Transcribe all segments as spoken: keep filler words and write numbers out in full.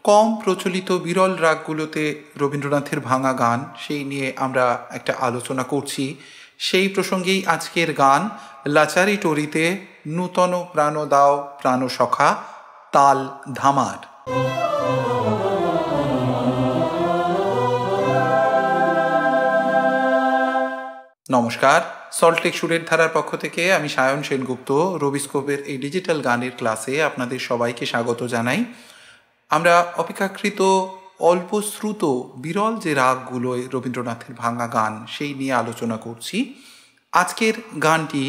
কম প্রচলিত বিরল রাগগুলোতে রবীন্দ্রনাথের ভাঙা গান সেই নিয়ে আমরা একটা আলোচনা করছি। সেই প্রসঙ্গেই আজকের গান লাচারি টরিতে নূতন প্রাণ দাও প্রাণ সখা, তাল ধামার। নমস্কার, সল্টলেক সুরের ধারার পক্ষ থেকে আমি সায়ন সেনগুপ্ত রবিস্কোপের এই ডিজিটাল গানের ক্লাসে আপনাদের সবাইকে স্বাগত জানাই। আমরা অপেক্ষাকৃত অল্প শ্রুত বিরল যে রাগগুলোয় রবীন্দ্রনাথের ভাঙা গান সেই নিয়ে আলোচনা করছি। আজকের গানটি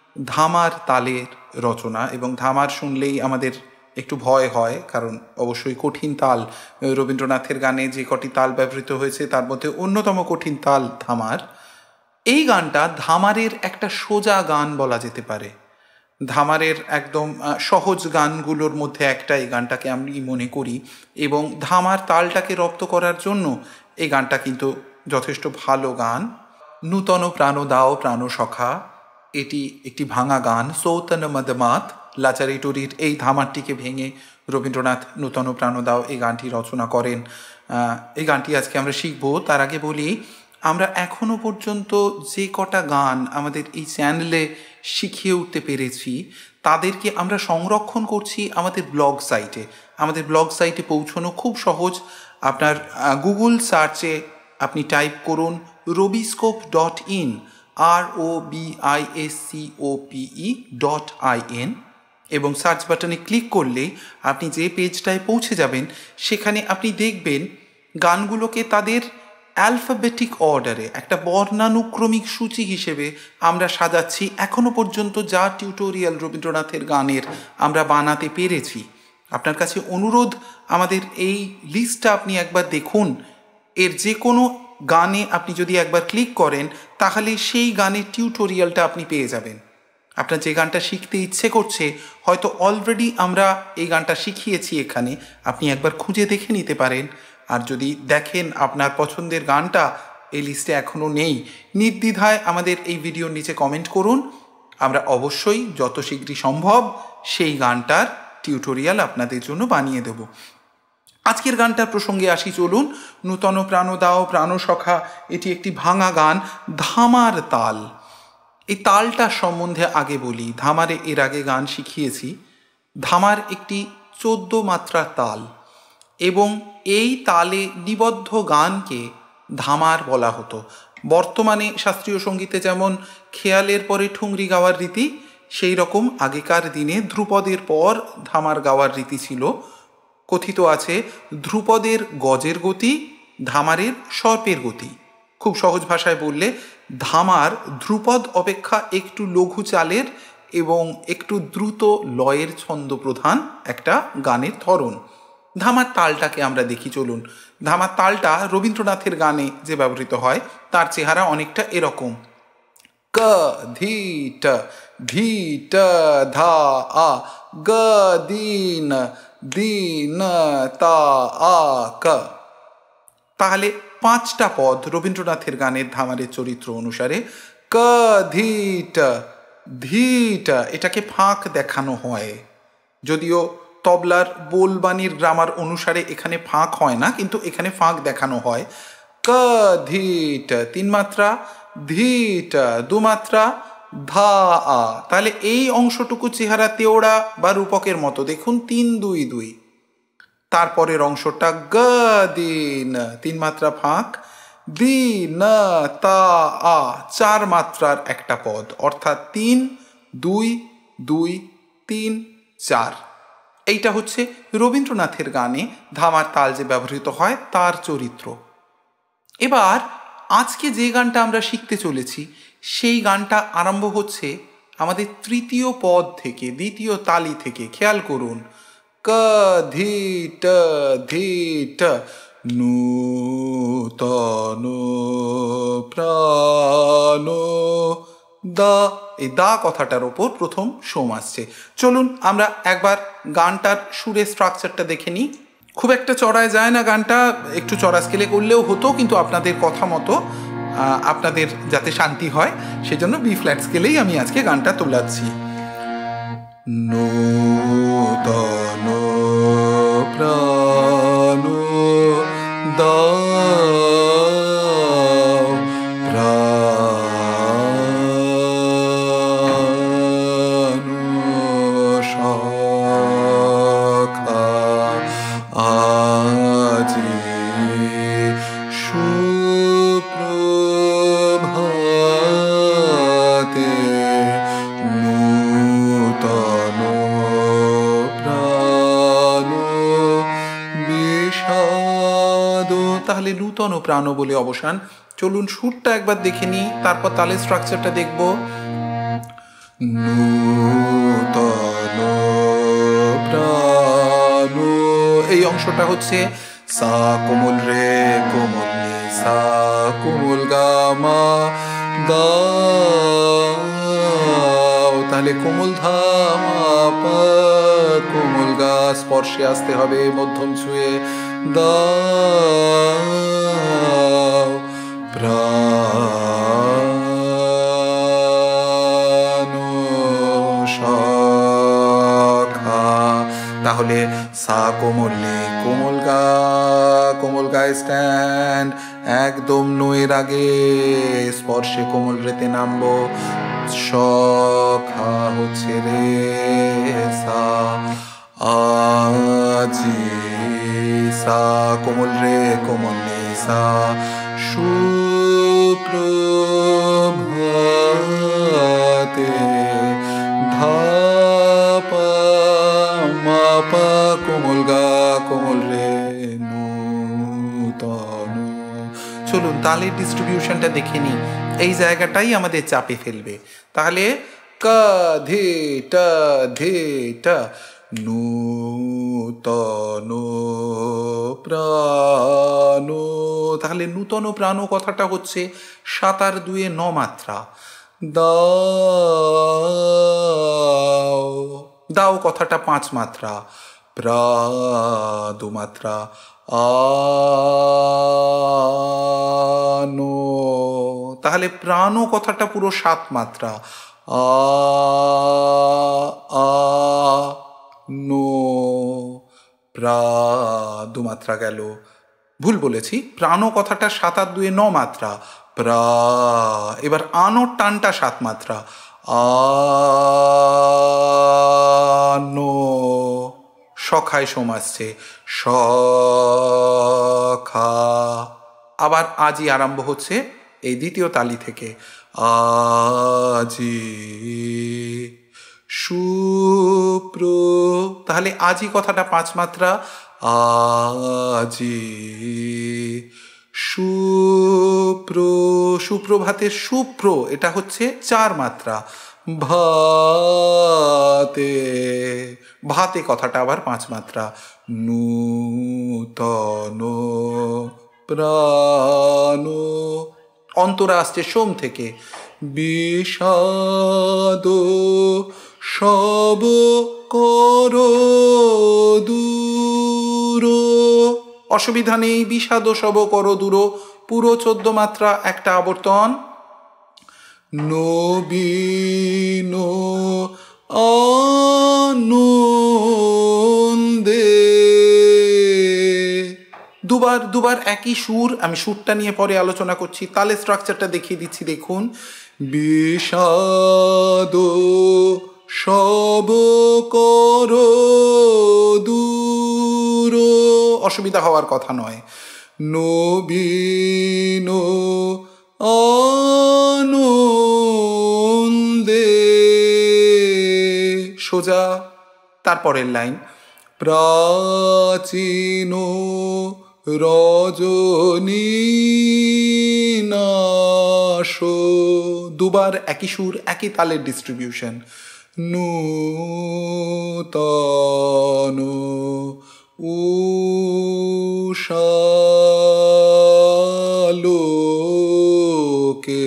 ধামার তালের রচনা, এবং ধামার শুনলেই আমাদের একটু ভয় হয়, কারণ অবশ্যই কঠিন তাল। রবীন্দ্রনাথের গানে যে কটি তাল ব্যবহৃত হয়েছে তার মধ্যে অন্যতম কঠিন তাল ধামার। এই গানটা ধামারের একটা সোজা গান বলা যেতে পারে। ধামারের একদম সহজ গানগুলোর মধ্যে একটা এই গানটাকে আমি মনে করি, এবং ধামার তালটাকে রপ্ত করার জন্য এই গানটা কিন্তু যথেষ্ট ভালো গান। নূতন প্রাণ দাও প্রাণ সখা, এটি একটি ভাঙা গান। সৌতন মদমাত লাচারি টরির এই ধামারটিকে ভেঙে রবীন্দ্রনাথ নূতন প্রাণ দাও এই গানটি রচনা করেন। এই গানটি আজকে আমরা শিখব। তার আগে বলি, আমরা এখনো পর্যন্ত যে কটা গান আমাদের এই চ্যানেলে শিখিয়ে উঠতে পেরেছি তাদেরকে আমরা সংরক্ষণ করছি আমাদের ব্লগ সাইটে। আমাদের ব্লগ সাইটে পৌঁছানো খুব সহজ। আপনার গুগল সার্চে আপনি টাইপ করুন রবিস্কোপ ডট ইন, R O B I S C O P E dot I N, এবং সার্চ বাটনে ক্লিক করলেই আপনি যে পেজটায় পৌঁছে যাবেন সেখানে আপনি দেখবেন গানগুলোকে তাদের অ্যালফাবেটিক অর্ডারে একটা বর্ণানুক্রমিক সূচি হিসেবে আমরা সাজাচ্ছি। এখনো পর্যন্ত যা টিউটোরিয়াল রবীন্দ্রনাথের গানের আমরা বানাতে পেরেছি, আপনার কাছে অনুরোধ আমাদের এই লিস্টটা আপনি একবার দেখুন। এর যে কোনো গানে আপনি যদি একবার ক্লিক করেন তাহলে সেই গানের টিউটোরিয়ালটা আপনি পেয়ে যাবেন। আপনার যে গানটা শিখতে ইচ্ছে করছে, হয়তো অলরেডি আমরা এই গানটা শিখিয়েছি এখানে, আপনি একবার খুঁজে দেখে নিতে পারেন। আর যদি দেখেন আপনার পছন্দের গানটা এই লিস্টে এখনও নেই, নির্দ্বিধায় আমাদের এই ভিডিওর নিচে কমেন্ট করুন। আমরা অবশ্যই যত শীঘ্রই সম্ভব সেই গানটার টিউটোরিয়াল আপনাদের জন্য বানিয়ে দেব। আজকের গানটার প্রসঙ্গে আসি, চলুন। নূতন প্রাণ দাও প্রাণ সখা, এটি একটি ভাঙা গান। ধামার তাল, এই তালটার সম্বন্ধে আগে বলি। ধামারে এর আগে গান শিখিয়েছি। ধামার একটি চোদ্দ মাত্রার তাল, এবং এই তালে নিবদ্ধ গানকে ধামার বলা হতো। বর্তমানে শাস্ত্রীয় সঙ্গীতে যেমন খেয়ালের পরে ঠুংরি গাওয়ার রীতি, সেই রকম আগেকার দিনে ধ্রুপদের পর ধামার গাওয়ার রীতি ছিল। কথিত আছে ধ্রুপদের গজের গতি, ধামারের সর্পের গতি। খুব সহজ ভাষায় বললে ধামার ধ্রুপদ অপেক্ষা একটু লঘু চালের এবং একটু দ্রুত লয়ের ছন্দ প্রধান একটা গানের ধরন। ধামার তালটাকে আমরা দেখি, চলুন। ধামার তালটা রবীন্দ্রনাথের গানে যে ব্যবহৃত হয় তার চেহারা অনেকটা এরকম। ক ধি ট ধি ট ধা আ, গ দিন দিন তা আ ক। তাহলে পাঁচটা পদ রবীন্দ্রনাথের গানের ধামারের চরিত্র অনুসারে। ক ধি ট ধি ট, এটাকে ফাঁক দেখানো হয়, যদিও তবলার বোলবানির গ্রামার অনুসারে এখানে ফাঁক হয় না, কিন্তু এখানে ফাঁক দেখানো হয়। ক ধি ট তিন মাত্রা, ধি ট দু মাত্রা, ধা আ। তাহলে এই অংশটুকু চেহারা তেওড়া বা রূপকের মতো, দেখুন তিন দুই দুই। তারপরের অংশটা গ দিন, তিন মাত্রা ফাঁক, দি না তা আ, চার মাত্রার একটা পদ, অর্থাৎ তিন দুই দুই তিন চার। এইটা হচ্ছে রবীন্দ্রনাথের গানে ধামার তাল যে ব্যবহৃত হয় তার চরিত্র। এবার আজকে যে গানটা আমরা শিখতে চলেছি সেই গানটা আরম্ভ হচ্ছে আমাদের তৃতীয় পদ থেকে, দ্বিতীয় তালি থেকে। খেয়াল করুন, ক ধি ট ধি ট, নূতন প্রাণ দা, এই দা কথাটার ওপর প্রথম সোম আসছে। চলুন আমরা একবার গানটার সুরের স্ট্রাকচারটা দেখে নিই। খুব একটা চড়ায় যায় না গানটা, একটু চড়া স্কেলে করলেও হতো, কিন্তু আপনাদের কথা মতো আপনাদের যাতে শান্তি হয় সেজন্য বি ফ্ল্যাট স্কেলেই আমি আজকে গানটা তোলাচ্ছি। নূতন প্রাণ তাহলে নূতন প্রাণ বলে অবসান। চলুন সুরটা একবার দেখে নিই, তারপর তালের স্ট্রাকচারটা দেখব। নূতন প্রাণ, এই অংশটা হচ্ছে সা কোমল রে কোমল নি সা কোমল গা মা দাও, তাহলে কোমল ধা মা পা কোমল গা, স্পর্শে আসতে হবে মধ্যম ছুঁয়ে দাও প্রাণ সখা। তাহলে সা কোমল লে কোমল গা কোমল গায়ে স্ট্যান্ড, একদম নোয়ের আগে স্পর্শে কোমল রেতে নামবো, সখা হচ্ছে রে সা আজি সা কোমল রে কোমল নে সা সুপ্রভাতে ধা পা মা পা কোমল গা কোমল রে নূতন। চলুন তালের ডিস্ট্রিবিউশনটা দেখে নিই, এই জায়গাটাই আমাদের চাপে ফেলবে। তাহলে কা ধে টা ধে টা, নূতন প্রাণ। তাহলে নূতন প্রাণ কথাটা হচ্ছে সাতার দুয়ে ন মাত্রা। দাও দাও কথাটা পাঁচ মাত্রা, প্রা দু মাত্রা, আনো তাহলে প্রাণ কথাটা পুরো সাত মাত্রা, আ আ নো, প্রা দু মাত্রা গেল, ভুল বলেছি, প্রাণ কথাটা সাত আর দুয়ে ন মাত্রা, প্রা। এবার আনোর টানটা সাত মাত্রা, আনো, সখায় সোম আসছে, সখা। আবার আজি আরম্ভ হচ্ছে এই দ্বিতীয় তালি থেকে, আজি সুপ্র, তাহলে আজি কথাটা পাঁচ মাত্রা, আজি সুপ্র, সুপ্রভাতের সুপ্র এটা হচ্ছে চার মাত্রা, ভাতে ভাতে কথাটা আবার পাঁচ মাত্রা, নূতন প্রাণ। অন্তরা আসছে সোম থেকে, বিষাদ সব কর দূর, অসুবিধা নেই, বিষাদ সব কর দূর, পুরো চোদ্দ মাত্রা একটা আবর্তন, নবীন আনন্দে, দুবার দুবার একই সুর, আমি সুরটা নিয়ে পরে আলোচনা করছি, তালে স্ট্রাকচারটা দেখিয়ে দিচ্ছি দেখুন। বিষাদ সব কর দূর, অসুবিধা হওয়ার কথা নয়, নবীন আনন্দে, সোজা। তারপরের লাইন, প্রাচীন রজনী নাশ, দুবার একই সুর একই তালের ডিস্ট্রিবিউশন, নূতন উষালোকে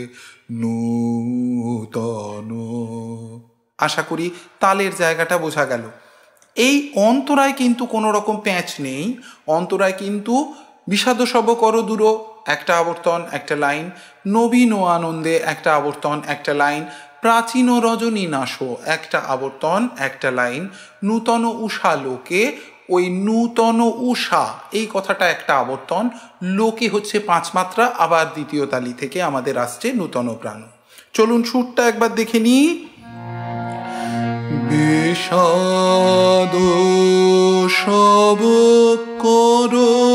নূতন। আশা করি তালের জায়গাটা বোঝা গেল। এই অন্তরায় কিন্তু কোনো রকম প্যাঁচ নেই, অন্তরায় কিন্তু বিষাদ সব কর দূর একটা আবর্তন একটা লাইন, নবীন ও আনন্দে একটা আবর্তন একটা লাইন, প্রাচীন রজনী নাশ একটা আবর্তন একটা লাইন, নূতন উষা লোকে, ওই নূতন উষা এই কথাটা একটা আবর্তন, লোকে হচ্ছে পাঁচ মাত্রা, আবার দ্বিতীয় তালি থেকে আমাদের আসছে নূতন প্রাণ। চলুন সুরটা একবার দেখে নিই। বিষাদ সব কর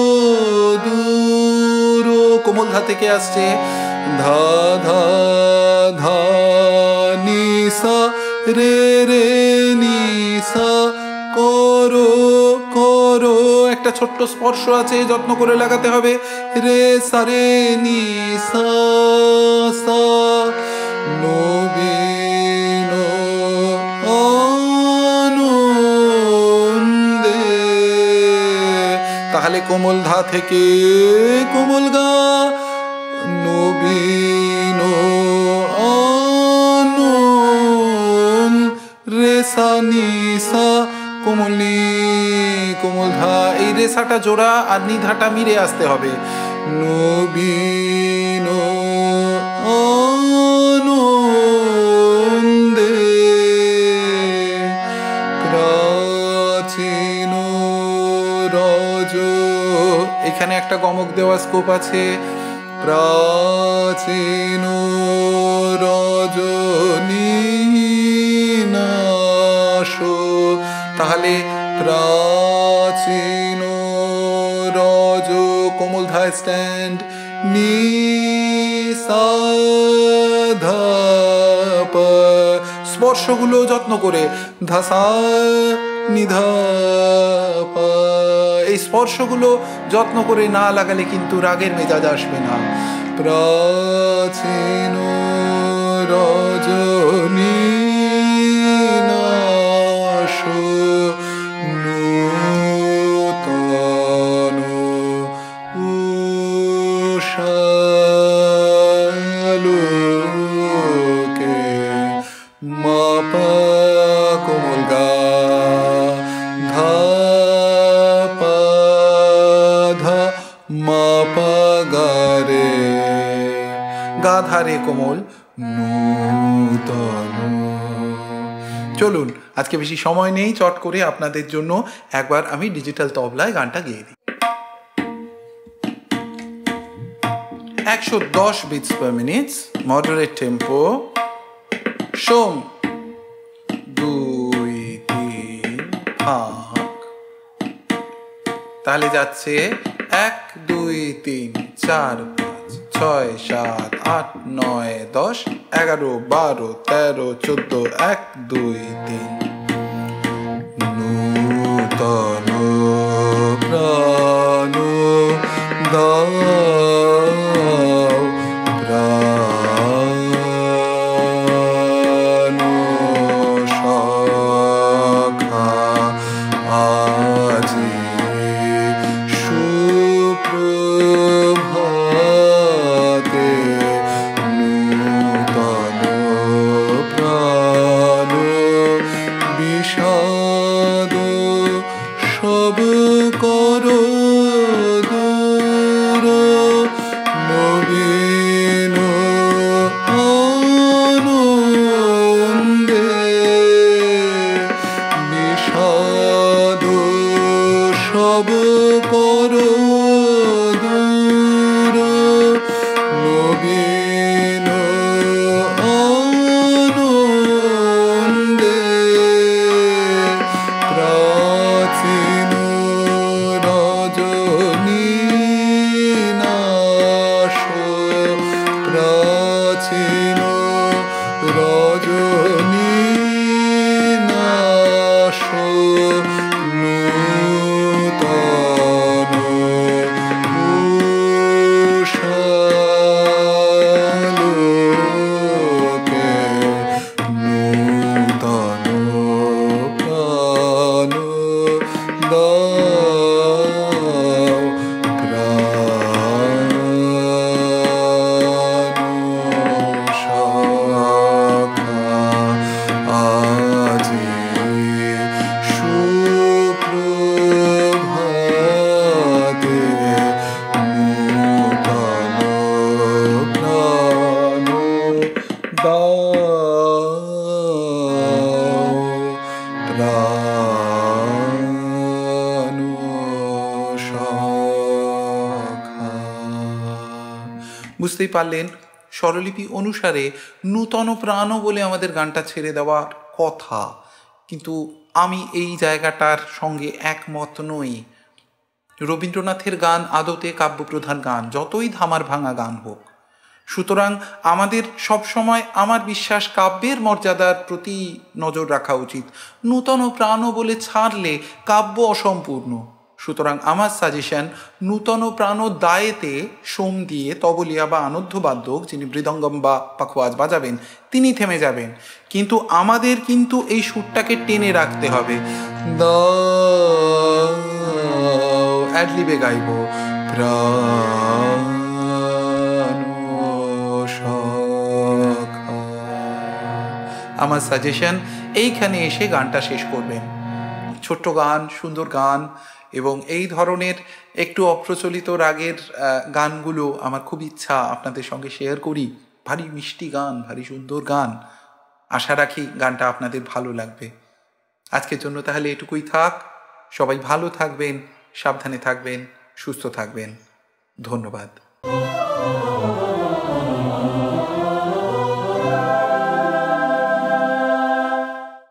দূর, কোমল ধা থেকে আসছে, ধা ধা ধা নিসা রে রে নিসা, করো করো একটা ছোট্ট স্পর্শ আছে, যত্ন করে লাগাতে হবে। রে সা রে নি সা সা নবীন আনন্দে। তাহলে কোমল ধা থেকে কোমল গা, নবীন আনন্দ রে সা নি সা কোমলি কোমল ধা। এই রেসাটা জোড়া আর নিধাটা মিরে আসতে হবে। নবীন আনন্দে প্রাচীন রজ, এখানে একটা গমক দেওয়া স্কোপ আছে। প্রাচীন রজনী নাশ, তাহলে প্রাচীন রজ কোমল ধা স্ট্যান্ড, নি সা ধা পা। স্পর্শগুলো যত্ন করে, ধা সা নি ধা পা। এই স্পর্শগুলো যত্ন করে না লাগালে কিন্তু রাগের মেজাজ আসবে না। প্রাচীন রজনী নাশ, নূতন উষালোকে মাপা কোমল গা, ধা পা ধা মাপা গা রে, গা ধারে কোমল নূতন। চলুন, আজকে বেশি সময় নেই, চট করে আপনাদের জন্য একবার আমি ডিজিটাল তবলায় গানটা গেয়ে দিই। একশো দশ beats per minute, moderate tempo, সোম দুই তিন ফাঁক। তাহলে যাচ্ছে এক দুই তিন চার পাঁচ ছয় সাত আট নয় দশ এগারো বারো তেরো চোদ্দ, এক দুই তিন। নূতন প্রাণ দাও, প্রাণ শাখা আজি সুপ্রভাতে, নূতন প্রাণ বিষাদ সব করো দূর, নবীন আনন্দে বিষাদ সব করো দূর, নবীন আনন্দে প্রাচীন রজনী নাশ, প্রাচীন রজনী নাশ, নূতন উষালোকে, নূতন প্রাণ দাও, প্রাণ শাখা আজি সুপ্রভাতে, নূতন প্রাণ দাও, প্রাণ শাখা। বুঝতেই পারলেন, স্বরলিপি অনুসারে নূতন প্রাণ বলে আমাদের গানটা ছেড়ে দেওয়ার কথা, কিন্তু আমি এই জায়গাটার সঙ্গে একমত নই। রবীন্দ্রনাথের গান আদতে কাব্যপ্রধান গান, যতই ধামার ভাঙা গান হোক। সুতরাং আমাদের সবসময় আমার বিশ্বাস কাব্যের মর্যাদার প্রতি নজর রাখা উচিত। নূতন প্রাণ বলে ছাড়লে কাব্য অসম্পূর্ণ। সুতরাং আমার সাজেশন, নূতন প্রাণ দায়েতে সোম দিয়ে তবলিয়া বা আনধ্যবাদ্যক যিনি মৃদঙ্গম বা পাখোয়াজ বাজাবেন তিনি থেমে যাবেন, কিন্তু আমাদের কিন্তু এই সুরটাকে টেনে রাখতে হবে। অ্যাডলিবে গাইব প্রাণ সখা। আমার সাজেশন, এইখানে এসে গানটা শেষ করবেন। ছোট্ট গান, সুন্দর গান, এবং এই ধরনের একটু অপ্রচলিত রাগের গানগুলো আমার খুব ইচ্ছা আপনাদের সঙ্গে শেয়ার করি। ভারী মিষ্টি গান, ভারী সুন্দর গান। আশা রাখি গানটা আপনাদের ভালো লাগবে। আজকের জন্য তাহলে এটুকুই থাক। সবাই ভালো থাকবেন, সাবধানে থাকবেন, সুস্থ থাকবেন। ধন্যবাদ।